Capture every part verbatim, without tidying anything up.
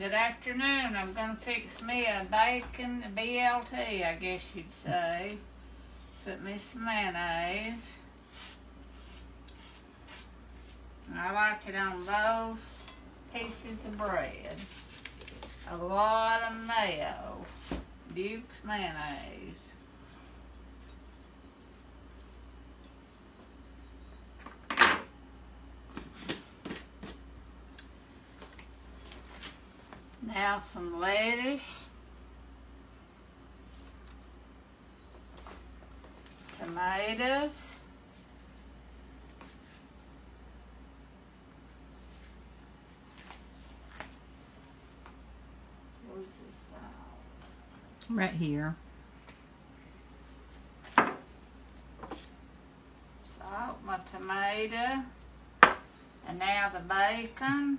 Good afternoon. I'm gonna fix me a bacon B L T, I guess you'd say. Put me some mayonnaise. I like it on both pieces of bread. A lot of mayo. Duke's mayonnaise. Now some lettuce, tomatoes, where's the salt? Right here. Salt, my tomato, and now the bacon.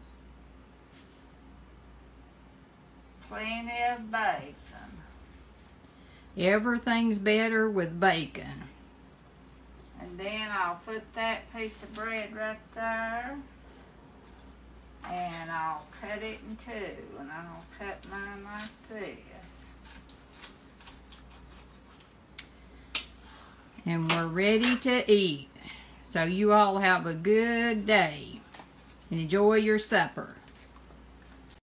Plenty of bacon. Everything's better with bacon. And then I'll put that piece of bread right there. And I'll cut it in two. And I'll cut mine like this. And we're ready to eat. So you all have a good day. And enjoy your supper.